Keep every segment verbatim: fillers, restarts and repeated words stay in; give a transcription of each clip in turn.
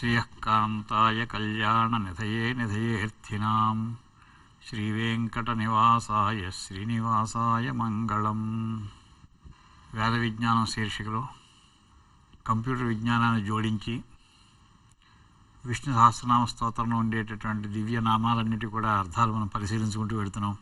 శ్రియకాంతాయ కళ్యాణ నిధయే నిధయేర్థినాం శ్రీవేంకట నివాసాయ శ్రీనివాసాయ మంగళం. వేద విజ్ఞానం శీర్షికలో కంప్యూటర్ విజ్ఞానాన్ని జోడించి విష్ణు సహస్రనామ స్తోత్రంలో ఉండేటటువంటి దివ్య నామాలన్నిటి కూడా అర్థాలు మనం పరిశీలించుకుంటూ వెళుతున్నాం.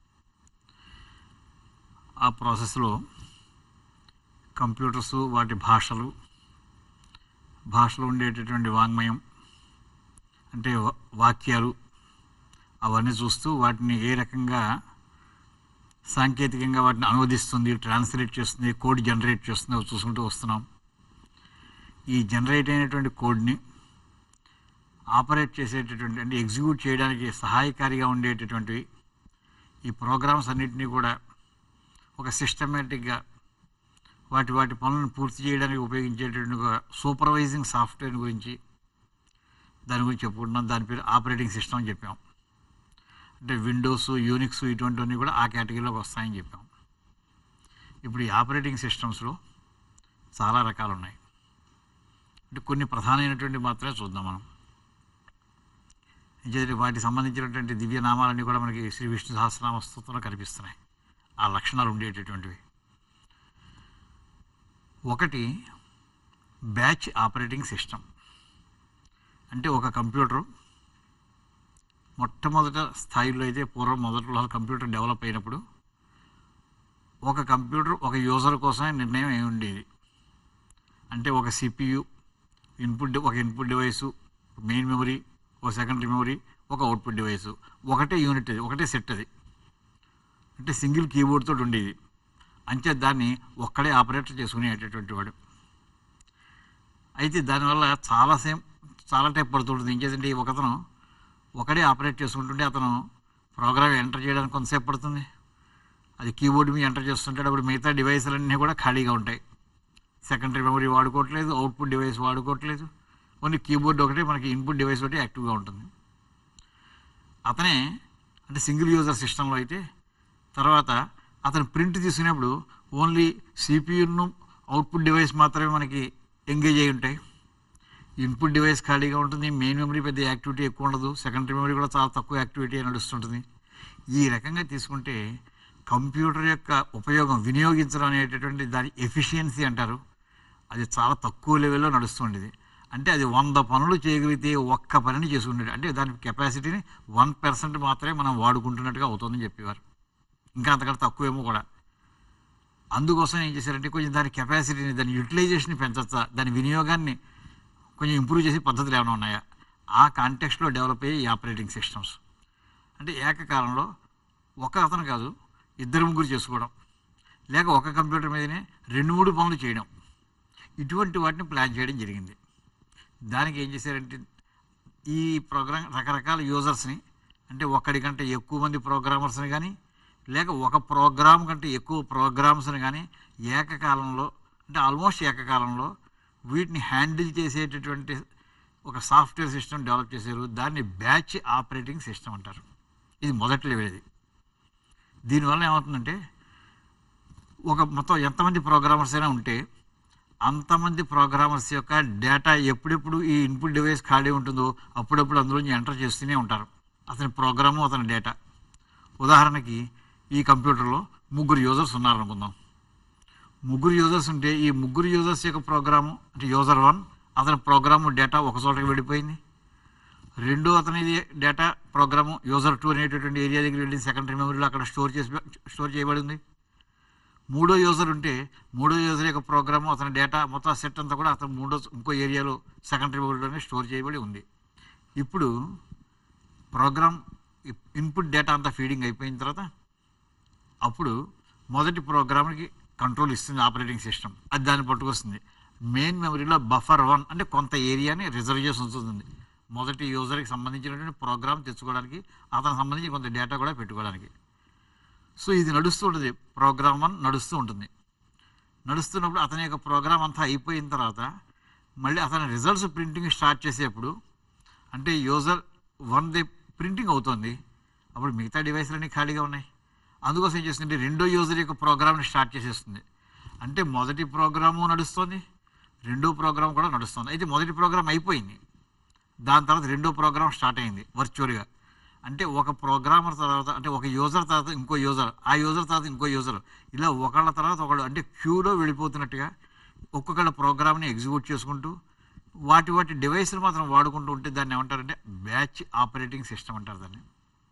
ఆ ప్రాసెస్లో కంప్యూటర్స్, వాటి భాషలు, భాషలో ఉండేటటువంటి వాంగ్మయం అంటే వాక్యాలు అవన్నీ చూస్తూ వాటిని ఏ రకంగా సాంకేతికంగా వాటిని అనువదిస్తుంది, ట్రాన్స్లేట్ చేస్తుంది, కోడ్ జనరేట్ చేస్తుంది చూసుకుంటూ వస్తున్నాం. ఈ జనరేట్ అయినటువంటి కోడ్ని ఆపరేట్ చేసేటటువంటి అంటే ఎగ్జిక్యూట్ చేయడానికి సహాయకారిగా ఉండేటటువంటివి ఈ ప్రోగ్రామ్స్ అన్నింటినీ కూడా ఒక సిస్టమేటిక్గా వాటి వాటి పనులను పూర్తి చేయడానికి ఉపయోగించేటటువంటి ఒక సూపర్వైజింగ్ సాఫ్ట్వేర్ గురించి దాని గురించి చెప్పుకుంటున్నాం. దాని పేరు ఆపరేటింగ్ సిస్టమ్ అని చెప్పాం. అంటే విండోస్, యూనిక్స్ ఇటువంటివన్నీ కూడా ఆ కేటగిరీలోకి వస్తాయని చెప్పాం. ఇప్పుడు ఈ ఆపరేటింగ్ సిస్టమ్స్లో చాలా రకాలు ఉన్నాయి. అంటే కొన్ని ప్రధానమైనటువంటి మాత్రమే చూద్దాం మనం. వాటికి సంబంధించినటువంటి దివ్య నామాలన్నీ కూడా మనకి శ్రీ విష్ణు సహస్రనామ స్తోత్రంలో కనిపిస్తున్నాయి. ఆ లక్షణాలు ఉండేటటువంటివి. ఒకటి బ్యాచ్ ఆపరేటింగ్ సిస్టమ్. అంటే ఒక కంప్యూటర్ మొట్టమొదట స్థాయిలో అయితే పూర్వం మొదట్లో కంప్యూటర్ డెవలప్ అయినప్పుడు ఒక కంప్యూటర్ ఒక యూజర్ కోసమే నిర్ణయం ఏమి ఉండేది. అంటే ఒక సిపియు ఇన్పుట్, ఒక ఇన్పుట్ డివైసు, మెయిన్ మెమరీ, ఒక సెకండరీ మెమరీ, ఒక అవుట్పుట్ డివైసు, ఒకటే యూనిట్, అది ఒకటే సెట్. అది అంటే సింగిల్ కీబోర్డ్ తోటి ఉండేది. అంతే దాన్ని ఒక్కడే ఆపరేటర్ చేసుకునేటటువంటి వాడు. అయితే దానివల్ల చాలా సేమ్ చాలా టైప్ పడుతుంటుంది. ఇంకేదంటే ఒకతను ఒకడే ఆపరేట్ చేసుకుంటుంటే అతను ప్రోగ్రామ్ ఎంటర్ చేయడానికి కొంతసేపు పడుతుంది. అది కీబోర్డ్ మీద ఎంటర్ చేస్తుంటాడు. అప్పుడు మిగతా డివైసులన్నీ కూడా ఖాళీగా ఉంటాయి. సెకండరీ మెమరీ వాడుకోవట్లేదు, అవుట్పుట్ డివైస్ వాడుకోవట్లేదు, ఓన్లీ కీబోర్డ్ ఒకటే మనకి ఇన్పుట్ డివైస్ ఒకటి యాక్టివ్గా ఉంటుంది. అతనే అంటే సింగిల్ యూజర్ సిస్టంలో అయితే తర్వాత అతను ప్రింట్ తీసుకునేప్పుడు ఓన్లీ సిపియును, అవుట్పుట్ డివైస్ మాత్రమే మనకి ఎంగేజ్ అయి ఉంటాయి. ఇన్పుట్ డివైస్ ఖాళీగా ఉంటుంది. మెయిన్ మెమరీ పెద్ద యాక్టివిటీ ఎక్కువ ఉండదు. సెకండరీ మెమరీ కూడా చాలా తక్కువ యాక్టివిటీ నడుస్తుంటుంది. ఈ రకంగా తీసుకుంటే కంప్యూటర్ యొక్క ఉపయోగం, వినియోగించడం అనేటటువంటి దాని ఎఫిషియన్సీ అంటారు, అది చాలా తక్కువ లెవెల్లో నడుస్తుండేది. అంటే అది వంద పనులు చేయగలిగితే ఒక్క పనిని చేసుకుంటాడు. అంటే దాని కెపాసిటీని వన్ పర్సెంట్ మాత్రమే మనం వాడుకుంటున్నట్టుగా అవుతుందని చెప్పేవారు. ఇంకా అంతకంటే తక్కువేమో కూడా. అందుకోసం ఏం చేశారంటే కొంచెం దాని కెపాసిటీని, దాని యూటిలైజేషన్ని పెంచచ్చా, దాని వినియోగాన్ని కొంచెం ఇంప్రూవ్ చేసే పద్ధతులు ఏమైనా ఉన్నాయా, ఆ కాంటెక్స్ట్లో డెవలప్ అయ్యే ఈ ఆపరేటింగ్ సిస్టమ్స్. అంటే ఏకకాలంలో ఒక అతను కాదు, ఇద్దరు ముగ్గురు చేసుకోవడం, లేక ఒక కంప్యూటర్ మీదనే రెండు మూడు పనులు చేయడం, ఇటువంటి వాటిని ప్లాన్ చేయడం జరిగింది. దానికి ఏం చేశారంటే ఈ ప్రోగ్రామ్ రకరకాల యూజర్స్ని, అంటే ఒక్కడి కంటే ఎక్కువ మంది ప్రోగ్రామర్స్ని కానీ లేక ఒక ప్రోగ్రామ్ కంటే ఎక్కువ ప్రోగ్రామ్స్ని కానీ ఏకకాలంలో, అంటే ఆల్మోస్ట్ ఏకకాలంలో వీటిని హ్యాండిల్ చేసేటటువంటి ఒక సాఫ్ట్వేర్ సిస్టమ్ డెవలప్ చేశారు. దాన్ని బ్యాచ్ ఆపరేటింగ్ సిస్టమ్ అంటారు. ఇది మొదటి లెవెల్. ఇది దీనివల్ల ఏమవుతుందంటే ఒక మొత్తం ఎంతమంది ప్రోగ్రామర్స్ అయినా ఉంటే అంతమంది ప్రోగ్రామర్స్ యొక్క డేటా ఎప్పుడెప్పుడు ఈ ఇన్పుట్ డివైస్ ఖాళీ ఉంటుందో అప్పుడప్పుడు అందులోంచి ఎంటర్ చేస్తూనే ఉంటారు అతని ప్రోగ్రాము, అతని డేటా. ఉదాహరణకి ఈ కంప్యూటర్లో ముగ్గురు యూజర్స్ ఉన్నారనుకుందాం. ముగ్గురు యూజర్స్ ఉంటే ఈ ముగ్గురు యూజర్స్ యొక్క ప్రోగ్రాము అంటే యూజర్ వన్ అతని ప్రోగ్రాము డేటా ఒక చోటకి వెళ్ళిపోయింది. రెండో అతని డేటా ప్రోగ్రాము యూజర్ టూ అనేటటువంటి ఏరియా దగ్గర వెళ్ళి సెకండరీ మెమరీలో అక్కడ స్టోర్ చేసి స్టోర్ చేయబడింది. మూడో యూజర్ ఉంటే మూడో యూజర్ యొక్క ప్రోగ్రాము అతని డేటా మొత్తం సెట్ అంతా కూడా అతను మూడో ఇంకో ఏరియాలో సెకండరీ మెమరీలోనే స్టోర్ చేయబడి ఉంది. ఇప్పుడు ప్రోగ్రామ్ ఇన్పుట్ డేటా అంతా ఫీడింగ్ అయిపోయిన తర్వాత అప్పుడు మొదటి ప్రోగ్రామ్కి కంట్రోల్ ఇస్తుంది ఆపరేటింగ్ సిస్టమ్. అది దాన్ని పట్టుకొస్తుంది. మెయిన్ మెమరీలో బఫర్ వన్ అంటే కొంత ఏరియాని రిజర్వ్ చేసి ఉంచుతుంది మొదటి యూజర్కి సంబంధించినటువంటి ప్రోగ్రామ్ తెచ్చుకోవడానికి, అతనికి సంబంధించి కొంత డేటా కూడా పెట్టుకోవడానికి. సో ఇది నడుస్తూ ఉంటుంది. ప్రోగ్రామ్ వన్ నడుస్తూ ఉంటుంది. నడుస్తున్నప్పుడు అతని యొక్క ప్రోగ్రామ్ అంతా అయిపోయిన తర్వాత మళ్ళీ అతని రిజల్ట్స్ ప్రింటింగ్ స్టార్ట్ చేసేప్పుడు అంటే యూజర్ వన్ది ప్రింటింగ్ అవుతుంది. అప్పుడు మిగతా డివైస్లన్నీ ఖాళీగా ఉన్నాయి. అందుకోసం ఏం చేస్తుంది, రెండో యూజర్ యొక్క ప్రోగ్రామ్ని స్టార్ట్ చేసేస్తుంది. అంటే మొదటి ప్రోగ్రాము నడుస్తుంది, రెండో ప్రోగ్రామ్ కూడా నడుస్తుంది. అయితే మొదటి ప్రోగ్రామ్ అయిపోయింది, దాని తర్వాత రెండో ప్రోగ్రామ్ స్టార్ట్ అయింది వర్చువల్గా. అంటే ఒక ప్రోగ్రామర్ తర్వాత అంటే ఒక యూజర్ తర్వాత ఇంకో యూజర్, ఆ యూజర్ తర్వాత ఇంకో యూజర్, ఇలా ఒకళ్ళ తర్వాత ఒకళ్ళు అంటే క్యూలో వెళ్ళిపోతున్నట్టుగా ఒక్కొక్కళ్ళ ప్రోగ్రామ్ని ఎగ్జిక్యూట్ చేసుకుంటూ వాటి వాటి డివైస్లు మాత్రం వాడుకుంటూ ఉంటే దాన్ని ఏమంటారంటే బ్యాచ్ ఆపరేటింగ్ సిస్టమ్ అంటారు దాన్ని.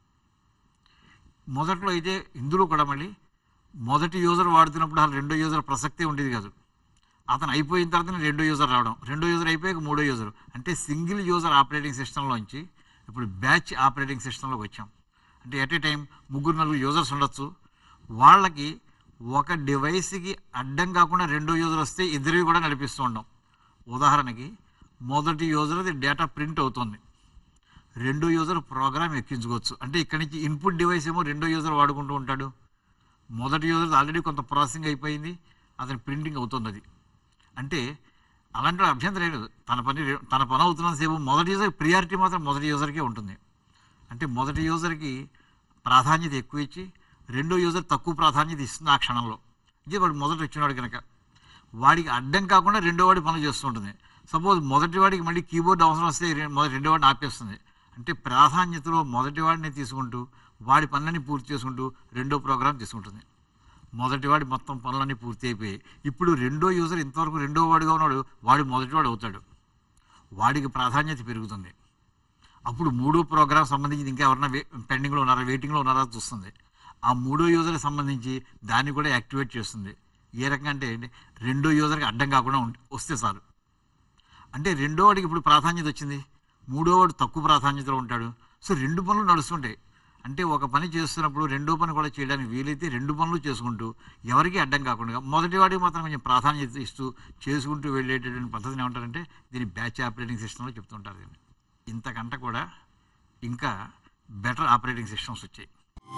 మొదట్లో అయితే ఇందులో కూడా మళ్ళీ మొదటి యూజర్ వాడుతున్నప్పుడు అసలు రెండో యూజర్ ప్రసక్తే ఉండేది కాదు. అతను అయిపోయిన తర్వాత రెండో యూజర్ రావడం, రెండో యూజర్ అయిపోయాక మూడో యూజర్, అంటే సింగిల్ యూజర్ ఆపరేటింగ్ సిస్టంలోంచి ఇప్పుడు బ్యాచ్ ఆపరేటింగ్ సిస్టంలోకి వచ్చాం. అంటే ఎట్ ఏ టైం ముగ్గురు నలుగురు యూజర్స్ ఉండొచ్చు. వాళ్ళకి ఒక డివైస్కి అడ్డం కాకుండా రెండో యూజర్ వస్తే ఇద్దరివి కూడా నడిపిస్తూ ఉంటాం. ఉదాహరణకి మొదటి యూజర్ది డేటా ప్రింట్ అవుతుంది, రెండో యూజర్ ప్రోగ్రామ్ ఎక్కించుకోవచ్చు. అంటే ఇక్కడి నుంచి ఇన్పుట్ డివైస్ ఏమో రెండో యూజర్ వాడుకుంటూ ఉంటాడు, మొదటి యూజర్ ఆల్రెడీ కొంత ప్రాసెసింగ్ అయిపోయింది, అతని ప్రింటింగ్ అవుతుంది. అది అంటే అలాంటి అభ్యంతరం లేదు, తన పని తన పని అవుతున్నంతసేపు మొదటి యూజర్ ప్రియారిటీ మాత్రం మొదటి యూజర్కే ఉంటుంది. అంటే మొదటి యూజర్కి ప్రాధాన్యత ఎక్కువ ఇచ్చి రెండో యూజర్ తక్కువ ప్రాధాన్యత ఇస్తుంది ఆ క్షణంలో. ఇది వాడు మొదటి వచ్చినాడు కనుక వాడికి అడ్డం కాకుండా రెండో వాడి పనులు చేస్తుంటుంది. సపోజ్ మొదటి వాడికి మళ్ళీ కీబోర్డ్ అవసరం వస్తే మొదటి రెండో వాడిని ఆపేస్తుంది. అంటే ప్రాధాన్యతలో మొదటి వాడిని తీసుకుంటూ వాడి పనులన్నీ పూర్తి చేసుకుంటూ రెండో ప్రోగ్రాం తీసుకుంటుంది. మొదటివాడి మొత్తం పనులన్నీ పూర్తి అయిపోయాయి. ఇప్పుడు రెండో యూజర్ ఇంతవరకు రెండో వాడిగా ఉన్నాడు, వాడు మొదటివాడు అవుతాడు, వాడికి ప్రాధాన్యత పెరుగుతుంది. అప్పుడు మూడో ప్రోగ్రాం సంబంధించి ఇంకా ఎవరన్నా వే పెండింగ్లో ఉన్నారా వెయిటింగ్లో ఉన్నారా చూస్తుంది. ఆ మూడో యూజర్కి సంబంధించి దాన్ని కూడా యాక్టివేట్ చేస్తుంది. ఏ రకంగా అంటే రెండో యూజర్కి అడ్డం కాకుండా వస్తే చాలు. అంటే రెండో వాడికి ఇప్పుడు ప్రాధాన్యత వచ్చింది, మూడో వాడు తక్కువ ప్రాధాన్యతలో ఉంటాడు. సో రెండు పనులు నడుస్తుంటాయి. అంటే ఒక పని చేస్తున్నప్పుడు రెండో పని కూడా చేయడానికి వీలైతే రెండు పనులు చేసుకుంటూ ఎవరికి అడ్డం కాకుండా మొదటివాడికి మాత్రం కొంచెం ప్రాధాన్యత ఇస్తూ చేసుకుంటూ వెళ్ళేటటువంటి పద్ధతిని ఏమంటారంటే దీన్ని బ్యాచ్ ఆపరేటింగ్ సిస్టంలో చెప్తుంటారు. దీన్ని ఇంతకంటే కూడా ఇంకా బెటర్ ఆపరేటింగ్ సిస్టమ్స్ వచ్చాయి.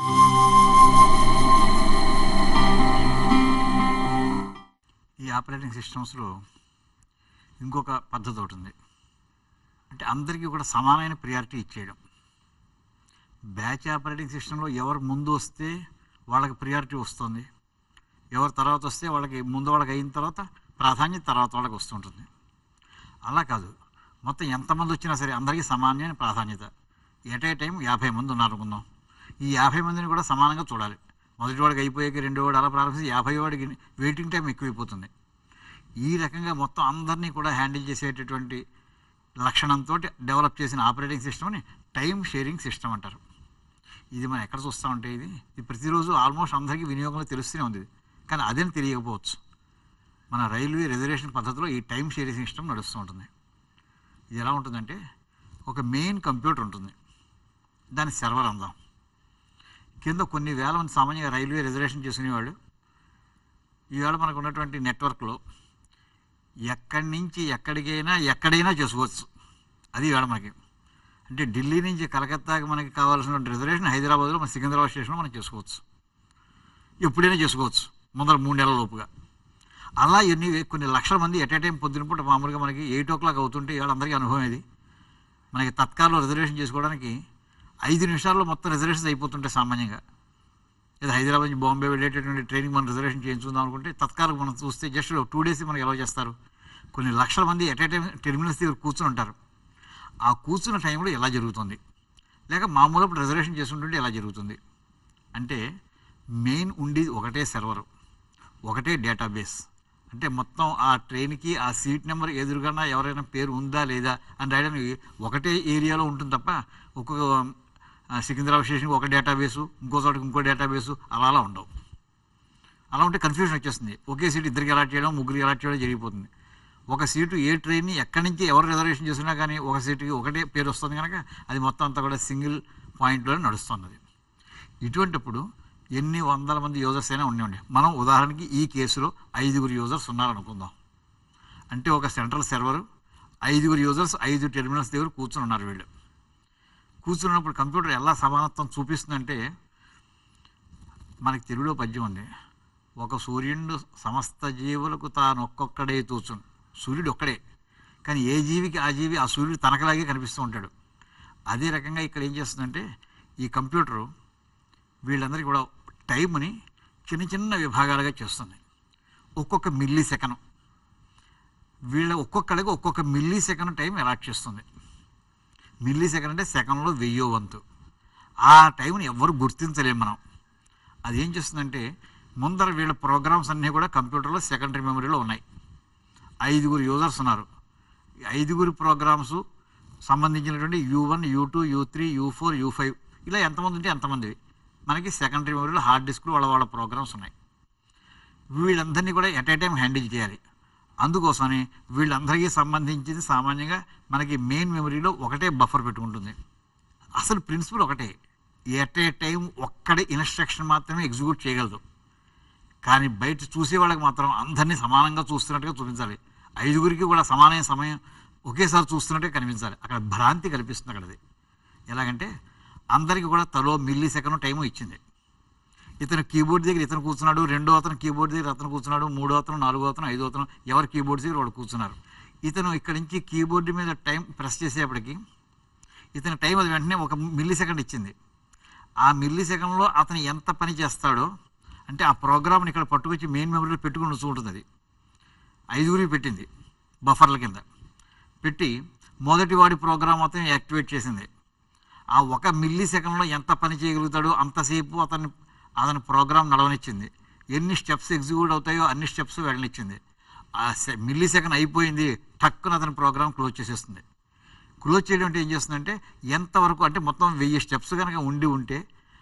ఈ ఆపరేటింగ్ సిస్టమ్స్లో ఇంకొక పద్ధతి ఒకటి ఉంది. అంటే అందరికీ కూడా సమానమైన ప్రియారిటీ ఇచ్చేయడం. బ్యాచ్ ఆపరేటింగ్ సిస్టంలో ఎవరు ముందు వస్తే వాళ్ళకి ప్రియారిటీ వస్తుంది, ఎవరు తర్వాత వస్తే వాళ్ళకి ముందు వాళ్ళకి అయిన తర్వాత ప్రాధాన్యత తర్వాత వాళ్ళకి వస్తుంటుంది. అలా కాదు, మొత్తం ఎంతమంది వచ్చినా సరే అందరికీ సమానమైన ప్రాధాన్యత. ఎట్ ఏ టైం యాభై మంది ఉన్నారు అనుకుందాం, ఈ యాభై మందిని కూడా సమానంగా చూడాలి. మొదటి వాడికి అయిపోయాక రెండో వాడు అలా ప్రారంభించి యాభై వాడికి వెయిటింగ్ టైం ఎక్కువైపోతుంది. ఈ రకంగా మొత్తం అందరినీ కూడా హ్యాండిల్ చేసేటటువంటి లక్షణంతో డెవలప్ చేసిన ఆపరేటింగ్ సిస్టమ్ని టైం షేరింగ్ సిస్టమ్ అంటారు. ఇది మనం ఎక్కడ చూస్తామంటే ఇది ఇది ప్రతిరోజు ఆల్మోస్ట్ అందరికీ వినియోగంలో తెలుస్తూనే ఉంది, కానీ అదేని తెలియకపోవచ్చు. మన రైల్వే రిజర్వేషన్ పద్ధతిలో ఈ టైం షేరింగ్ సిస్టమ్ నడుస్తూ ఉంటుంది. ఇది ఎలా ఉంటుందంటే ఒక మెయిన్ కంప్యూటర్ ఉంటుంది, దాని సర్వర్ అందాం, కింద కొన్ని వేల మంది సామాన్యంగా రైల్వే రిజర్వేషన్ చేసుకునేవాళ్ళు ఈవేళ మనకు ఉన్నటువంటి నెట్వర్క్లో ఎక్కడి నుంచి ఎక్కడికైనా ఎక్కడైనా చేసుకోవచ్చు. అది ఈవేళ మనకి అంటే ఢిల్లీ నుంచి కలకత్తాకి మనకి కావాల్సిన రిజర్వేషన్ హైదరాబాద్లో మన సికింద్రాబాద్ స్టేషన్లో మనం చేసుకోవచ్చు, ఎప్పుడైనా చేసుకోవచ్చు ముందర మూడు నెలల లోపుగా. అలా ఎన్ని కొన్ని లక్షల మంది ఎట్ ఏ టైం పొద్దున పూట మామూలుగా మనకి ఎయిట్ ఓ క్లాక్ అవుతుంటే ఇవాళ అందరికీ అనుభవం ఇది. మనకి తత్కాల్లో రిజర్వేషన్ చేసుకోవడానికి ఐదు నిమిషాల్లో మొత్తం రిజర్వేషన్స్ అయిపోతుంటాయి సామాన్యంగా. లేదా హైదరాబాద్ నుంచి బాంబే వెళ్ళేటటువంటి ట్రైనింగ్ మనం రిజర్వేషన్ చేయించుకుందాం అనుకుంటే తత్కాలకు మనం చూస్తే జస్ట్ టూ డేస్ మనకి ఎలా చేస్తారు. కొన్ని లక్షల మంది ఎట్ ఏ టైం టెర్మినల్స్ దగ్గర కూర్చుని ఉంటారు. ఆ కూర్చున్న టైంలో ఎలా జరుగుతుంది, లేక మామూలు రిజర్వేషన్ చేసుకుంటుంటే ఎలా జరుగుతుంది అంటే మెయిన్ ఉండేది ఒకటే సర్వరు, ఒకటే డేటాబేస్. అంటే మొత్తం ఆ ట్రైన్కి ఆ సీట్ నెంబర్ ఎదురుగా ఎవరైనా పేరు ఉందా లేదా అని రాయడానికి ఒకటే ఏరియాలో ఉంటుంది తప్ప ఒక్కొక్క సికింద్రాబాద్ స్టేషన్కి ఒక డేటాబేసు, ఇంకో చోటకి ఇంకో డేటాబేసు అలా అలా ఉండవు. అలా ఉంటే కన్ఫ్యూజన్ వచ్చేస్తుంది. ఒకే సీట్ ఇద్దరికి అలాట్ చేయడం, ముగ్గురికి అలాట్ చేయడం జరిగిపోతుంది. ఒక సీటు ఏ ట్రైన్ని ఎక్కడి నుంచి ఎవరు రిజర్వేషన్ చేసినా కానీ ఒక సీటుకి ఒకటే పేరు వస్తుంది కనుక అది మొత్తం అంతా కూడా సింగిల్ పాయింట్లోనే నడుస్తున్నది. ఇటువంటిప్పుడు ఎన్ని వందల మంది యూజర్స్ అయినా ఉండండి, మనం ఉదాహరణకి ఈ కేసులో ఐదుగురు యూజర్స్ ఉన్నారనుకుందాం. అంటే ఒక సెంట్రల్ సర్వరు ఐదుగురు యూజర్స్ ఐదు టెర్మినల్స్ దగ్గర కూర్చొని ఉన్నారు. వీళ్ళు కూర్చున్నప్పుడు కంప్యూటర్ ఎలా సమానత్వం చూపిస్తుందంటే మనకి తెలుగులో పద్యం ఉంది, ఒక సూర్యుడు సమస్త జీవులకు తాను ఒక్కొక్కడే తూచును. సూర్యుడు ఒక్కడే, కానీ ఏ జీవికి ఆ జీవి ఆ సూర్యుడు తనకలాగే కనిపిస్తూ ఉంటాడు. అదే రకంగా ఇక్కడ ఏం చేస్తుందంటే ఈ కంప్యూటరు వీళ్ళందరికీ కూడా టైంని చిన్న చిన్న విభాగాలుగా చేస్తుంది. ఒక్కొక్క మిల్లీ సెకండ్ వీళ్ళ ఒక్కొక్కడికి ఒక్కొక్క మిల్లీ సెకండ్ టైం అలాట్ చేస్తుంది. మిల్లీ సెకండ్ అంటే సెకండ్లో వెయ్యో వంతు. ఆ టైంని ఎవరు గుర్తించలేము మనం. అది ఏం చేస్తుందంటే ముందర వీళ్ళ ప్రోగ్రామ్స్ అన్నీ కూడా కంప్యూటర్లో సెకండరీ మెమరీలో ఉన్నాయి. ఐదుగురు యూజర్స్ ఉన్నారు. ఈ ఐదుగురు ప్రోగ్రామ్స్ సంబంధించినటువంటి U one U two U three U four U five ఇలా ఎంతమంది ఉంటే ఎంతమందివి మనకి సెకండరీ మెమరీలో హార్డ్ డిస్క్లు వాళ్ళ వాళ్ళ ప్రోగ్రామ్స్ ఉన్నాయి. వీళ్ళందరినీ కూడా ఎట్ ఏ టైం హ్యాండిల్ చేయాలి. అందుకోసమని వీళ్ళందరికీ సంబంధించింది సామాన్యంగా మనకి మెయిన్ మెమరీలో ఒకటే బఫర్ పెట్టుకుంటుంది. అసలు ప్రిన్సిపల్ ఒకటే, ఎట్ ఏ టైం ఒక్కడే ఇన్స్ట్రక్షన్ మాత్రమే ఎగ్జిక్యూట్ చేయగలదు. కానీ బయట చూసే వాళ్ళకి మాత్రం అందరినీ సమానంగా చూస్తున్నట్టుగా చూపించాలి. ఐదుగురికి కూడా సమానమైన సమయం ఒకేసారి చూస్తున్నట్టుగా కనిపించాలి. అక్కడ భ్రాంతి కల్పిస్తుంది. అక్కడది ఎలాగంటే అందరికీ కూడా తలో మిల్లీ సెకండ్ టైము ఇచ్చింది. ఇతను కీబోర్డ్ దగ్గర ఇతను కూర్చున్నాడు, రెండో అతను కీబోర్డ్ దగ్గర అతను కూర్చున్నాడు, మూడో అతను, నాలుగో అతను, ఐదో అతను ఎవరు కీబోర్డ్ దగ్గర వాళ్ళు కూర్చున్నారు. ఇతను ఇక్కడి నుంచి కీబోర్డు మీద టైం ప్రెస్ చేసేప్పటికి ఇతని టైం అది వెంటనే ఒక మిల్లీ సెకండ్ ఇచ్చింది. ఆ మిల్లీ సెకండ్లో అతను ఎంత పని చేస్తాడో అంటే ఆ ప్రోగ్రామ్ని ఇక్కడ పట్టుకొచ్చి మెయిన్ మెమరీలో పెట్టుకుని చూంటుంది. అది ఐదుగురికి పెట్టింది బఫర్ల కింద పెట్టి మొదటి వాడి ప్రోగ్రామ్ అతను యాక్టివేట్ చేసింది. ఆ ఒక మిల్లీ సెకండ్లో ఎంత పని చేయగలుగుతాడో అంతసేపు అతన్ని అతని ప్రోగ్రామ్ నడవనిచ్చింది. ఎన్ని స్టెప్స్ ఎగ్జిక్యూట్ అవుతాయో అన్ని స్టెప్స్ వెళ్ళనిచ్చింది. ఆ సె మిల్లీ సెకండ్ అయిపోయింది, టక్కున అతని ప్రోగ్రామ్ క్లోజ్ చేసేస్తుంది. క్లోజ్ చేయడం అంటే ఏం చేస్తుందంటే ఎంతవరకు అంటే మొత్తం వెయ్యి స్టెప్స్ కనుక ఉండి ఉంటే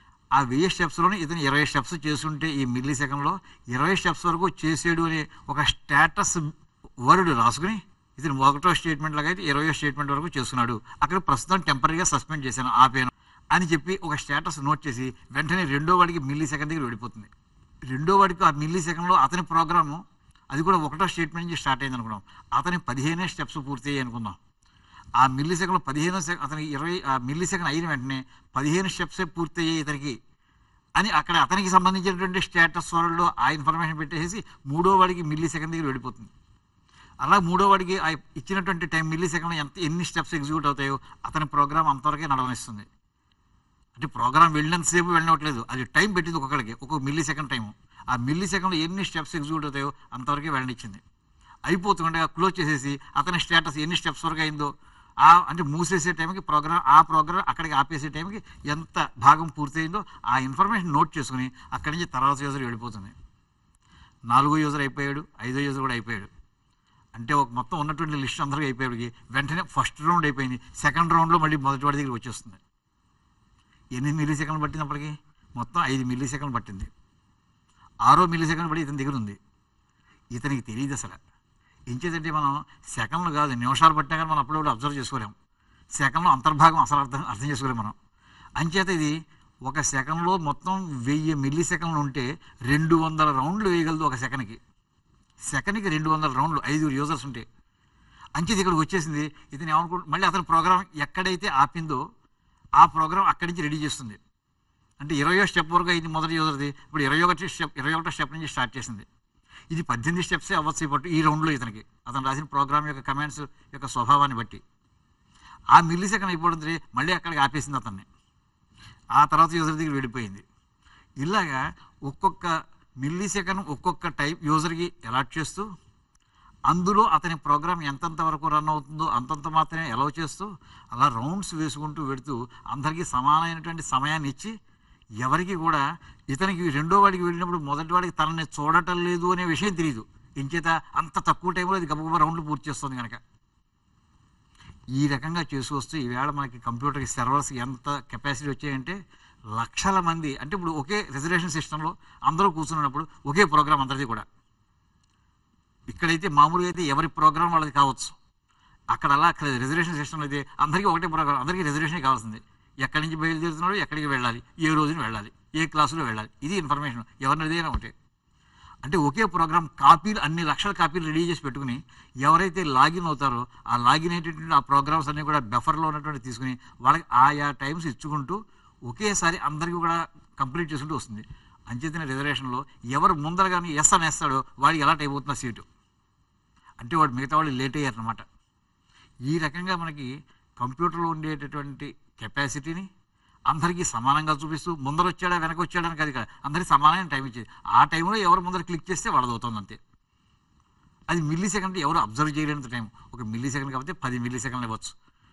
ఆ వెయ్యి స్టెప్స్లోనే ఇతను ఇరవై స్టెప్స్ చేస్తుంటే ఈ మిల్లీ సెకండ్లో ఇరవై స్టెప్స్ వరకు చేసేడు అనే ఒక స్టేటస్ వర్డ్ రాసుకుని ఇతను ఒకటో స్టేట్మెంట్ లాగా అయితే ఇరవయో స్టేట్మెంట్ వరకు చేస్తున్నాడు. అక్కడ ప్రస్తుతం టెంపరీగా సస్పెండ్ చేశాను, ఆపేను అని చెప్పి ఒక స్టేటస్ నోట్ చేసి వెంటనే రెండో వాడికి మిల్లీ సెకండ్ దగ్గర వెళ్ళిపోతుంది. రెండో వాడికి ఆ మిల్లీ సెకండ్లో అతని ప్రోగ్రాము అది కూడా ఒకటో స్టేట్మెంట్ నుంచి స్టార్ట్ అయింది అనుకున్నాం. అతని పదిహేనే స్టెప్స్ పూర్తయ్యాయి అనుకుందాం. ఆ మిల్లీ సెకండ్లో పదిహేను సెకండ్ అతనికి ఇరవై ఆ మిల్లీ సెకండ్ అయిన వెంటనే పదిహేను స్టెప్సే పూర్తయ్యాయి ఇతనికి అని అక్కడ అతనికి సంబంధించినటువంటి స్టేటస్ వరల్డ్లో ఆ ఇన్ఫర్మేషన్ పెట్టేసి మూడో వాడికి మిల్లీ సెకండ్ దగ్గర వెళ్ళిపోతుంది. అలా మూడో వాడికి ఆ ఇచ్చినటువంటి టైం మిల్లీ సెకండ్లో ఎంత ఎన్ని స్టెప్స్ ఎగ్జిక్యూట్ అవుతాయో అతని ప్రోగ్రామ్ అంతవరకే నడవనిస్తుంది. అంటే ప్రోగ్రామ్ వెళ్ళినంతసేపు వెళ్ళనివ్వట్లేదు, అది టైం పెట్టింది ఒక్కొక్కడికి ఒక్కొక్క మిల్లీ సెకండ్ టైము. ఆ మిల్లీ సెకండ్లో ఎన్ని స్టెప్స్ ఎగ్జిక్యూట్ అవుతాయో అంతవరకే వెళ్ళనిచ్చింది. అయిపోతుండగా క్లోజ్ చేసేసి అతని స్టేటస్ ఎన్ని స్టెప్స్ వరకు అయిందో ఆ అంటే మూసేసే టైంకి ప్రోగ్రామ్ ఆ ప్రోగ్రామ్ అక్కడికి ఆపేసే టైంకి ఎంత భాగం పూర్తయిందో ఆ ఇన్ఫర్మేషన్ నోట్ చేసుకుని అక్కడి నుంచి తర్వాత యూజర్ వెళ్ళిపోతుంది. నాలుగో యూజర్ అయిపోయాడు, ఐదో యూజర్ కూడా అయిపోయాడు. అంటే ఒక మొత్తం ఉన్నటువంటి లిస్ట్ అందరికీ అయిపోయేటికి వెంటనే ఫస్ట్ రౌండ్ అయిపోయింది. సెకండ్ రౌండ్లో మళ్ళీ మొదటి వాడి దగ్గరికి వచ్చేస్తుంది. ఎన్ని మిల్లీ సెకండ్లు పట్టినప్పటికీ మొత్తం ఐదు మిల్లీ సెకండ్లు పట్టింది. ఆరో మిల్లీ సెకండ్ పడి ఇతని దగ్గర ఉంది. ఇతనికి తెలియదు అసలు. ఇంచేదంటే మనం సెకండ్లు కాదు నిమిషాలు పట్టినా కానీ మనం అప్పుడప్పుడు అబ్జర్వ్ చేసుకోలేము. సెకండ్లో అంతర్భాగం అసలు అర్థం అర్థం చేసుకోలేము మనం. అంచేత ఇది ఒక సెకండ్లో మొత్తం వెయ్యి మిల్లీ సెకండ్లు ఉంటే రెండు వందల రౌండ్లు వేయగలదు ఒక సెకండ్కి. సెకండ్కి రెండు వందల రౌండ్లు ఐదుగురు యూజర్స్ ఉంటే. అంచేది ఇక్కడికి వచ్చేసింది. ఇతను ఏమనుకుంటు మళ్ళీ అతని ప్రోగ్రామ్ ఎక్కడైతే ఆపిందో ఆ ప్రోగ్రామ్ అక్కడి నుంచి రెడీ చేస్తుంది. అంటే ఇరవయో స్టెప్ వరకు అయింది మొదటి యూజర్ది, ఇప్పుడు ఇరవై ఒకటి స్టెప్ ఇరవై ఒకటో స్టెప్ నుంచి స్టార్ట్ చేసింది. ఇది పద్దెనిమిది స్టెప్సే అవ్వచ్చు పట్టు ఈ రౌండ్లో ఇతనికి అతను రాసిన ప్రోగ్రామ్ యొక్క కమాండ్స్ యొక్క స్వభావాన్ని బట్టి. ఆ మిల్లీ సెకండ్ అయిపోతుంది మళ్ళీ అక్కడికి ఆపేసింది అతన్ని. ఆ తర్వాత యూజర్ దగ్గర వెళ్ళిపోయింది. ఇలాగా ఒక్కొక్క మిల్లీ సెకండ్ ఒక్కొక్క టైప్ యూజర్కి అలాట్ చేస్తూ అందులో అతని ప్రోగ్రామ్ ఎంతంత వరకు రన్ అవుతుందో అంతంత మాత్రమే అలౌ చేస్తూ అలా రౌండ్స్ వేసుకుంటూ వెళుతూ అందరికీ సమానమైనటువంటి సమయాన్ని ఇచ్చి ఎవరికి కూడా ఇతనికి రెండో వాడికి వెళ్ళినప్పుడు మొదటి వాడికి తనని చూడటం లేదు అనే విషయం తెలియదు. ఇంచేత అంత తక్కువ టైంలో అది గబగబా రౌండ్లు పూర్తి చేస్తుంది కనుక. ఈ రకంగా చేసుకొస్తూ ఈవేళ మనకి కంప్యూటర్కి సర్వర్స్ ఎంత కెపాసిటీ వచ్చాయంటే లక్షల మంది అంటే ఇప్పుడు ఒకే రిజర్వేషన్ సిస్టంలో అందరూ కూర్చున్నప్పుడు ఒకే ప్రోగ్రామ్ అందరిది కూడా. ఇక్కడైతే మామూలుగా అయితే ఎవరి ప్రోగ్రామ్ వాళ్ళది కావచ్చు. అక్కడ అలా అక్కడ రిజర్వేషన్ సిస్టంలో అయితే అందరికీ ఒకటే ప్రోగ్రామ్, అందరికీ రిజర్వేషన్ కావాల్సింది. ఎక్కడి నుంచి బయలుదేరుతున్నాడు, ఎక్కడికి వెళ్ళాలి, ఏ రోజున వెళ్ళాలి, ఏ క్లాసులో వెళ్ళాలి, ఇది ఇన్ఫర్మేషన్ ఎవరిని ఏదైనా ఒకటే. అంటే ఒకే ప్రోగ్రామ్ కాపీలు అన్ని లక్షల కాపీలు రెడీ చేసి పెట్టుకుని ఎవరైతే లాగిన్ అవుతారో ఆ లాగిన్ అయ్యేటటువంటి ఆ ప్రోగ్రామ్స్ అన్నీ కూడా బఫర్లో ఉన్నటువంటి తీసుకుని వాళ్ళకి ఆయా టైమ్స్ ఇచ్చుకుంటూ ఒకేసారి అందరికీ కూడా కంప్లీట్ చేసుకుంటూ వస్తుంది. అంచేతన రిజర్వేషన్లో ఎవరు ముందర కానీ ఎస్ అని వేస్తాడో వాడికి ఎలా టైం అవుతున్న సీటు అంటే వాడు మిగతా వాళ్ళు లేట్ అయ్యారనమాట. ఈ రకంగా మనకి కంప్యూటర్లో ఉండేటటువంటి కెపాసిటీని అందరికీ సమానంగా చూపిస్తూ ముందర వచ్చాడా వెనక వచ్చాడని కాదు కదా, అందరికీ సమానమైన టైం ఇచ్చేది. ఆ టైంలో ఎవరు ముందర క్లిక్ చేస్తే వాళ్ళది అవుతుంది అంతే. అది మిల్లీ సెకండ్ ఎవరు అబ్జర్వ్ చేయలేనంత టైం. ఒక మిల్లీ సెకండ్ కాబట్టి పది మిల్లీ సెకండ్లు ఇవ్వచ్చు,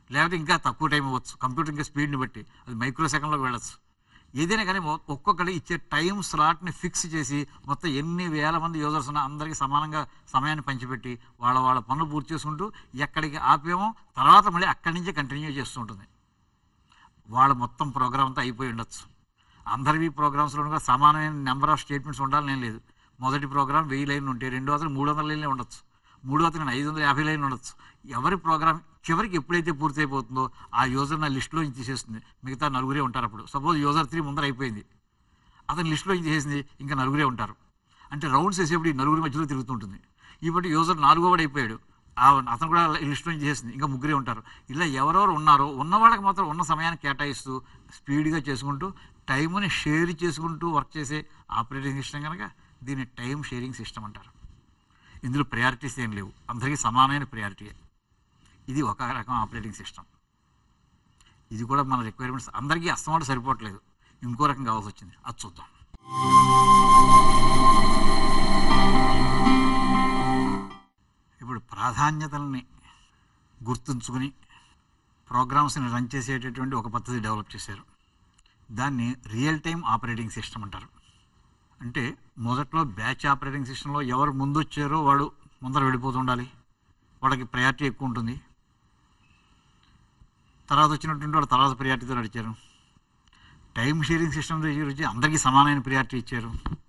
లేకపోతే ఇంకా తక్కువ టైం ఇవ్వచ్చు. కంప్యూటర్ ఇంకా స్పీడ్ని బట్టి అది మైక్రో సెకండ్లోకి వెళ్ళచ్చు. ఏదైనా కానీ ఒక్కొక్కటి ఇచ్చే టైం స్లాట్ని ఫిక్స్ చేసి మొత్తం ఎన్ని వేల మంది యూజర్స్ ఉన్నా అందరికీ సమానంగా సమయాన్ని పంచిపెట్టి వాళ్ళ వాళ్ళ పనులు పూర్తి చేసుకుంటూ ఎక్కడికి ఆపేమో తర్వాత మళ్ళీ అక్కడి నుంచే కంటిన్యూ చేస్తూ ఉంటుంది. వాళ్ళ మొత్తం ప్రోగ్రామ్ అంతా అయిపోయి ఉండొచ్చు. అందరివి ప్రోగ్రామ్స్లో కూడా సమానమైన నెంబర్ ఆఫ్ స్టేట్మెంట్స్ ఉండాలని లేదు. మొదటి ప్రోగ్రామ్ వెయ్యి లైన్లు ఉంటాయి, రెండో అతను మూడు వందల లైన్లే ఉండొచ్చు, మూడో అతను ఐదు వందల యాభై లైన్లు ఉండొచ్చు. ఎవరి ప్రోగ్రామ్ చివరికి ఎప్పుడైతే పూర్తి అయిపోతుందో ఆ యూజర్ నా లిస్టులో నుంచి తీసేస్తుంది. మిగతా నలుగురే ఉంటారు. అప్పుడు సపోజ్ యూజర్ త్రీ ముందర అయిపోయింది, అతని లిస్టులో నుంచి చేసింది, ఇంకా నలుగురే ఉంటారు. అంటే రౌండ్స్ వేసేప్పుడు ఈ నలుగురి మధ్యలో తిరుగుతుంటుంది. ఇప్పుడు యూజర్ నాలుగో వాడు అయిపోయాడు, అతను కూడా లిస్టులో నుంచి చేసింది, ఇంకా ముగ్గురే ఉంటారు. ఇలా ఎవరెవరు ఉన్నారో ఉన్న వాళ్ళకి మాత్రం ఉన్న సమయాన్ని కేటాయిస్తూ స్పీడ్గా చేసుకుంటూ టైముని షేర్ చేసుకుంటూ వర్క్ చేసే ఆపరేటింగ్ సిస్టమ్ కనుక దీన్ని టైం షేరింగ్ సిస్టమ్ అంటారు. ఇందులో ప్రయారిటీస్ ఏం లేవు, అందరికీ సమానమైన ప్రయారిటీ. ఇది ఒక రకం ఆపరేటింగ్ సిస్టమ్. ఇది కూడా మన రిక్వైర్మెంట్స్ అందరికీ అస్తమాటు సరిపోవట్లేదు, ఇంకో రకం కావాల్సి వచ్చింది. అది చూద్దాం. ఇప్పుడు ప్రాధాన్యతల్ని గుర్తుంచుకుని ప్రోగ్రామ్స్ని రన్ చేసేటటువంటి ఒక పద్ధతి డెవలప్ చేశారు. దాన్ని రియల్ టైం ఆపరేటింగ్ సిస్టమ్ అంటారు. అంటే మొదట్లో బ్యాచ్ ఆపరేటింగ్ సిస్టంలో ఎవరు ముందు వచ్చారో వాడు ముందర వెళ్ళిపోతూ ఉండాలి, వాళ్ళకి ప్రయారిటీ ఎక్కువ ఉంటుంది. తర్వాత వచ్చినటువంటి వాడు తర్వాత ప్రయారిటీతో నడిచారు. టైం షేరింగ్ సిస్టమ్ వచ్చి అందరికీ సమానమైన ప్రయారిటీ ఇచ్చారు.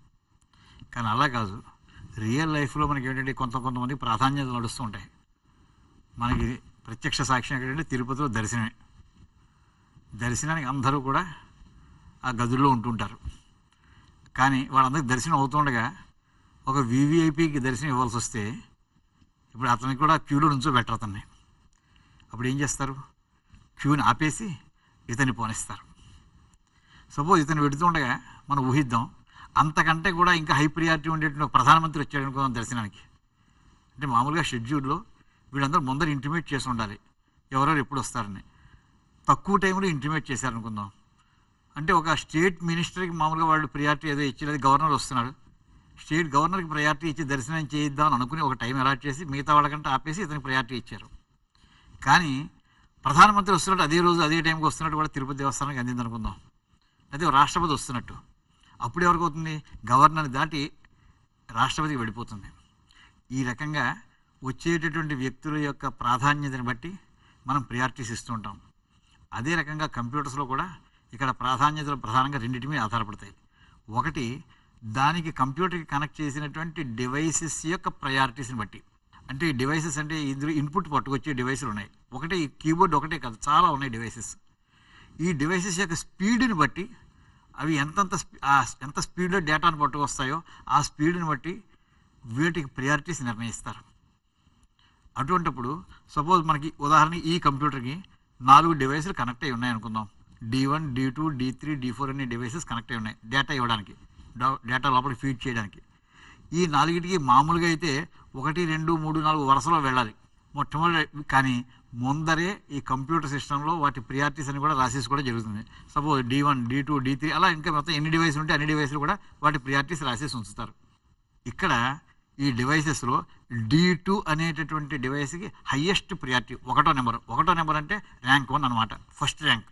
కానీ అలా కాదు, రియల్ లైఫ్లో మనకి ఏంటంటే కొంత కొంతమంది ప్రాధాన్యతలు నడుస్తూ ఉంటాయి. మనకి ప్రత్యక్ష సాక్ష్యం ఏంటంటే తిరుపతిలో దర్శనమే. దర్శనానికి అందరూ కూడా ఆ గదుల్లో ఉంటుంటారు. కానీ వాళ్ళందరికీ దర్శనం అవుతుండగా ఒక వీవీఐపీకి దర్శనం ఇవ్వాల్సి వస్తే ఇప్పుడు అతనికి కూడా క్యూలో నుంచో బెటర్ అతన్ని. అప్పుడు ఏం చేస్తారు, క్యూని ఆపేసి ఇతన్ని పోనిస్తారు. సపోజ్ ఇతను పెడుతుండగా మనం ఊహిద్దాం, అంతకంటే కూడా ఇంకా హై ప్రియారిటీ ఉండేటువంటి ఒక ప్రధానమంత్రి వచ్చాడు అనుకుందాం దర్శనానికి. అంటే మామూలుగా షెడ్యూల్లో వీళ్ళందరూ ముందర ఇంటిమేట్ చేసి ఉండాలి ఎవరెవరు ఎప్పుడు వస్తారని. తక్కువ టైంలో ఇంటిమేట్ చేశారనుకుందాం. అంటే ఒక స్టేట్ మినిస్టర్కి మామూలుగా వాళ్ళు ప్రియారిటీ ఏదో ఇచ్చేది, గవర్నర్ వస్తున్నాడు, స్టేట్ గవర్నర్కి ప్రయారిటీ ఇచ్చి దర్శనం చేయిద్దాం అని అనుకుని ఒక టైం అలాట్ చేసి మిగతా వాళ్ళకంటే ఆపేసి ఇతనికి ప్రయారిటీ ఇచ్చారు. కానీ ప్రధానమంత్రి వస్తున్నట్టు అదే రోజు అదే టైంకి వస్తున్నట్టు కూడా తిరుపతి దేవస్థానానికి అందింది అనుకుందాం. అదే రాష్ట్రపతి వస్తున్నట్టు, అప్పుడు ఎవరికి అవుతుంది, గవర్నర్ దాటి రాష్ట్రపతికి వెళ్ళిపోతుంది. ఈ రకంగా వచ్చేటటువంటి వ్యక్తుల యొక్క ప్రాధాన్యతని బట్టి మనం ప్రియారిటీస్ ఇస్తూ ఉంటాం. అదే రకంగా కంప్యూటర్స్లో కూడా ఇక్కడ ప్రాధాన్యతలు ప్రధానంగా రెండింటి మీద ఆధారపడతాయి. ఒకటి, దానికి కంప్యూటర్కి కనెక్ట్ చేసినటువంటి డివైసెస్ యొక్క ప్రయారిటీస్ని బట్టి. అంటే ఈ డివైసెస్ అంటే ఇందులో ఇన్పుట్ పట్టుకొచ్చే డివైసులు ఉన్నాయి. ఒకటి కీబోర్డ్ ఒకటే కాదు, చాలా ఉన్నాయి డివైసెస్. ఈ డివైసెస్ యొక్క స్పీడ్ని బట్టి అవి ఎంతంత ఎంత స్పీడ్లో డేటాను పట్టుకొస్తాయో ఆ స్పీడ్ని బట్టి వీటికి ప్రయారిటీస్ నిర్ణయిస్తారు. అటువంటిప్పుడు సపోజ్ మనకి ఉదాహరణ ఈ కంప్యూటర్కి నాలుగు డివైసులు కనెక్ట్ అయి ఉన్నాయి అనుకుందాం. D one D two D three D four అనే డివైసెస్ కనెక్ట్ అయి ఉన్నాయి డేటా ఇవ్వడానికి, డేటా లోపలికి ఫీడ్ చేయడానికి. ఈ నాలుగిటికి మామూలుగా అయితే ఒకటి రెండు మూడు నాలుగు వరుసలో వెళ్ళాలి మొట్టమొదటి. కానీ ముందరే ఈ కంప్యూటర్ సిస్టంలో వాటి ప్రియారిటీస్ అని కూడా రాసేసి కూడా జరుగుతుంది. Suppose D one D two D three అలా ఇంకా మొత్తం ఎన్ని డివైసులు ఉంటే అన్ని డివైసులు కూడా వాటి ప్రియారిటీస్ రాసేసి ఉంచుతారు. ఇక్కడ ఈ డివైసెస్లో డి టూ అనేటటువంటి డివైస్కి హయ్యెస్ట్ ప్రియారిటీ, ఒకటో నెంబర్. ఒకటో నెంబర్ అంటే ర్యాంక్ వన్ అనమాట, ఫస్ట్ ర్యాంక్.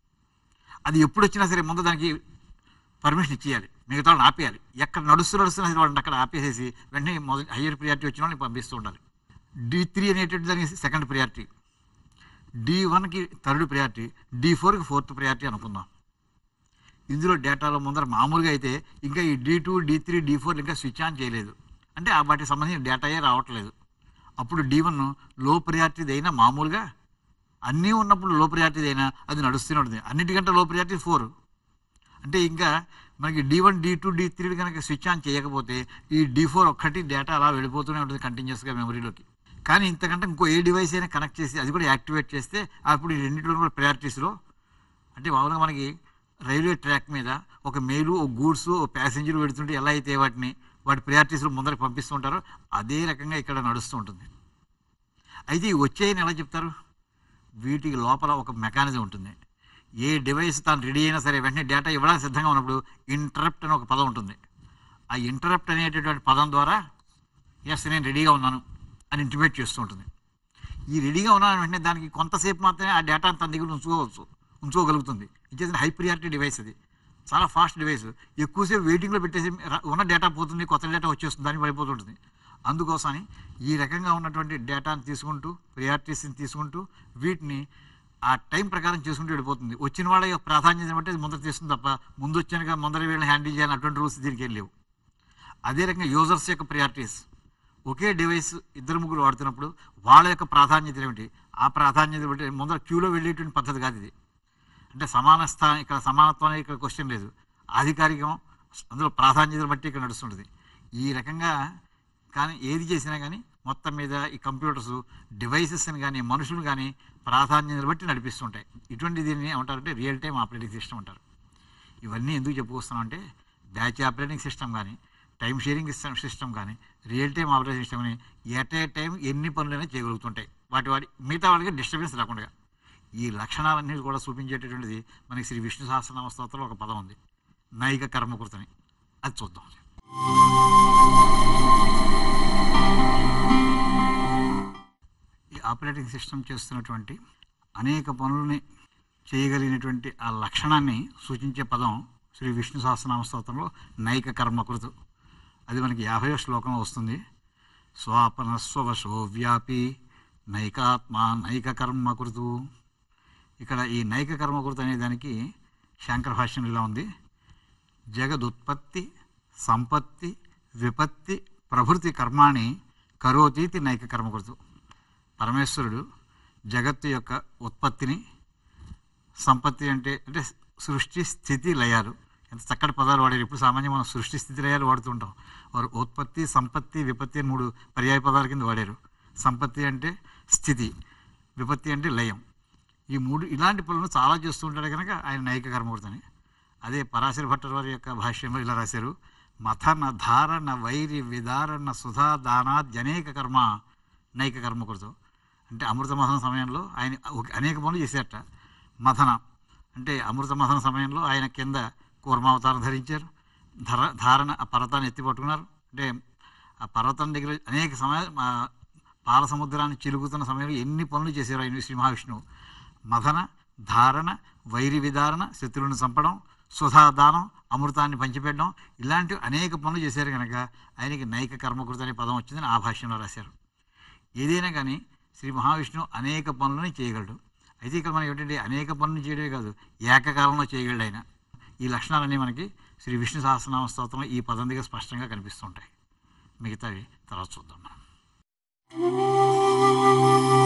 అది ఎప్పుడు వచ్చినా సరే ముందు దానికి పర్మిషన్ ఇచ్చేయాలి, మిగతా వాళ్ళని ఆపేయాలి. ఎక్కడ నడుస్తూ నడుస్తున్నా సరే వాళ్ళని అక్కడ ఆపేసేసి వెంటనే మొదటి హయ్యర్ ప్రియారిటీ వచ్చిన వాళ్ళని పంపిస్తూ ఉండాలి. డి త్రీ అనేటువంటి దానికి సెకండ్ ప్రియారిటీ, డి వన్కి థర్డ్ ప్రియారిటీ, డి ఫోర్కి ఫోర్త్ ప్రియారిటీ అనుకుందాం. ఇందులో డేటాలో ముందర మామూలుగా అయితే ఇంకా ఈ D two D three D four ఇంకా స్విచ్ ఆన్ చేయలేదు, అంటే వాటికి సంబంధించిన డేటాయే రావట్లేదు. అప్పుడు డి వన్ లో ప్రియారిటీది అయినా మామూలుగా అన్నీ ఉన్నప్పుడు లో ప్రియారిటీది అయినా అది నడుస్తూనే ఉంటుంది. అన్నిటికంటే లో ప్రియారిటీ ఫోర్. అంటే ఇంకా మనకి D one D two D three కనుక స్విచ్ ఆన్ చేయకపోతే ఈ డి ఫోర్ ఒక్కటి డేటా అలా వెళ్ళిపోతూనే ఉంటుంది కంటిన్యూస్గా మెమరీలోకి. కానీ ఇంతకంటే ఇంకో ఏ డివైస్ అయినా కనెక్ట్ చేసి అది కూడా యాక్టివేట్ చేస్తే అప్పుడు ఈ రెండింటిలో కూడా ప్రయారిటీస్లో, అంటే మామూలుగా మనకి రైల్వే ట్రాక్ మీద ఒక మెయిల్, ఒక గూడ్స్, ఒక ప్యాసింజర్ పెడుతుంటే ఎలా అయితే వాటిని వాటి ప్రయారిటీస్లో ముందరకు పంపిస్తుంటారో అదే రకంగా ఇక్కడ నడుస్తూ ఉంటుంది. అయితే ఈ వచ్చేయని ఎలా చెప్తారు, వీటికి లోపల ఒక మెకానిజం ఉంటుంది. ఏ డివైస్ తాను రెడీ అయినా సరే వెంటనే డేటా ఇవ్వడానికి సిద్ధంగా ఉన్నప్పుడు ఇంటరప్ట్ అని ఒక పదం ఉంటుంది. ఆ ఇంటరప్ట్ అనేటటువంటి పదం ద్వారా ఎస్ నేను రెడీగా ఉన్నాను అని ఇంటిమేట్ చేస్తూ ఉంటుంది. ఈ రెడీగా ఉన్న వెంటనే దానికి కొంతసేపు మాత్రమే ఆ డేటా తన దగ్గర ఉంచుకోవచ్చు ఉంచుకోగలుగుతుంది. ఇచ్చేసిన హై ప్రియారిటీ డివైస్ అది, చాలా ఫాస్ట్ డివైస్. ఎక్కువసేపు వెయిటింగ్లో పెట్టేసి ఉన్న డేటా పోతుంది, కొత్త డేటా వచ్చేస్తుంది, దానికి పడిపోతుంటుంది. అందుకోసమని ఈ రకంగా ఉన్నటువంటి డేటాను తీసుకుంటూ ప్రియారిటీస్ని తీసుకుంటూ వీటిని ఆ టైం ప్రకారం చేసుకుంటూ వెళ్ళిపోతుంది. వచ్చిన వాళ్ళ యొక్క ప్రాధాన్యత బట్టి అది ముందర తీస్తుంది తప్ప ముందు వచ్చాక ముందర వీళ్ళని హ్యాండిల్ చేయాలి అటువంటి రూల్స్ దీనికి ఏం లేవు. అదే రకంగా యూజర్స్ యొక్క ప్రియారిటీస్, ఒకే డివైస్ ఇద్దరు ముగ్గురు వాడుతున్నప్పుడు వాళ్ళ యొక్క ప్రాధాన్యత ఏమిటి, ఆ ప్రాధాన్యత బట్టి ముందర క్యూలో వెళ్ళేటువంటి పద్ధతి కాదు ఇది. అంటే సమాన స్థానం ఇక్కడ సమానత్వం అనేది ఇక్కడ క్వశ్చన్ లేదు, అధికారికం అందులో ప్రాధాన్యతను బట్టి ఇక్కడ నడుస్తుంటుంది. ఈ రకంగా కానీ ఏది చేసినా కానీ మొత్తం మీద ఈ కంప్యూటర్స్ డివైసెస్ని కానీ మనుషులు కానీ ప్రాధాన్యతను బట్టి నడిపిస్తుంటాయి. ఇటువంటి దీన్ని ఏమంటారంటే రియల్ టైమ్ ఆపరేటింగ్ సిస్టమ్ అంటారు. ఇవన్నీ ఎందుకు చెప్పుకొస్తున్నామంటే బ్యాచ్ ఆపరేటింగ్ సిస్టమ్ కానీ టైం షేరింగ్ సిస్టమ్ సిస్టమ్ కానీ రియల్ టైమ్ ఆపరేటింగ్ సిస్టమ్ని ఎట్ ఏ టైం ఎన్ని పనులైనా చేయగలుగుతుంటాయి, వాటి వాడి మిగతా వాళ్ళకి డిస్టర్బెన్స్ రాకుండా. ఈ లక్షణాలన్నీ కూడా చూపించేటటువంటిది మనకి శ్రీ విష్ణు సహస్రనామ స్తోత్రంలో ఒక పదం ఉంది, నైక కర్మకృతని. అది చూద్దాం. ఈ ఆపరేటింగ్ సిస్టమ్ చేస్తున్నటువంటి అనేక పనులని చేయగలిగినటువంటి ఆ లక్షణాన్ని సూచించే పదం శ్రీ విష్ణు సహస్రనామ స్తోత్రంలో నైక కర్మకృతు. అది మనకి యాభైవ శ్లోకంలో వస్తుంది. స్వాపన స్వవశో వ్యాపి నైకాత్మ నైక కర్మకృతు. ఇక్కడ ఈ నైక కర్మకృతు అనే దానికి శంకర భాష్యం ఇలా ఉంది, జగదుత్పత్తి సంపత్తి విపత్తి ప్రభృతి కర్మాణి కరోతీతి నైక కర్మకృతు. పరమేశ్వరుడు జగత్తు యొక్క ఉత్పత్తిని, సంపత్తి అంటే అంటే సృష్టి స్థితి లయాలు, ఎంత చక్కటి పదాలు వాడారు. ఇప్పుడు సామాన్యం మనం సృష్టి స్థితి లయాలు వాడుతుంటాం, వారు ఉత్పత్తి సంపత్తి విపత్తి అని మూడు పర్యాయ పదాల కింద వాడారు. సంపత్తి అంటే స్థితి, విపత్తి అంటే లయం. ఈ మూడు ఇలాంటి పనులను చాలా చేస్తూ ఉంటాడు కనుక ఆయన నైక కర్మకృతని. అదే పరాశర భట్టర్ వారి యొక్క భాష్యంలో ఇలా రాశారు, మథన ధారణ వైరి విదారణ సుధా దానాద్యనేక కర్మ నైక కర్మకృతం. అంటే అమృత మథన సమయంలో ఆయన అనేక పనులు చేశారట. మథన అంటే అమృత మథన సమయంలో ఆయన కింద కూర్మావతారం ధరించారు, ధర ధారణ ఆ పర్వతాన్ని ఎత్తి పట్టుకున్నారు. అంటే ఆ పర్వతం దగ్గర అనేక సమయాలు పాల సముద్రాన్ని చిలుకుతున్న సమయంలో ఎన్ని పనులు చేశారు ఆయన శ్రీ మహావిష్ణువు. మథన ధారణ వైరి విదారణ, శత్రువులను చంపడం, సుధాదానం అమృతాన్ని పంచిపెట్టడం, ఇలాంటివి అనేక పనులు చేశారు కనుక ఆయనకి నైక కర్మకృత అనే పదం వచ్చిందని ఆ భాష్యంలో రాశారు. ఏదైనా కానీ శ్రీ మహావిష్ణువు అనేక పనులను చేయగలడు. అయితే ఇక్కడ మనం ఏంటంటే అనేక పనులు చేయడమే కాదు, ఏకకాలంలో చేయగలడు ఆయన. ఈ లక్షణాలన్నీ మనకి శ్రీ విష్ణు సహస్రనామ స్తోత్రంలో ఈ పదం దగ్గర స్పష్టంగా కనిపిస్తుంటాయి. మిగతావి తర్వాత చూద్దాం మనం.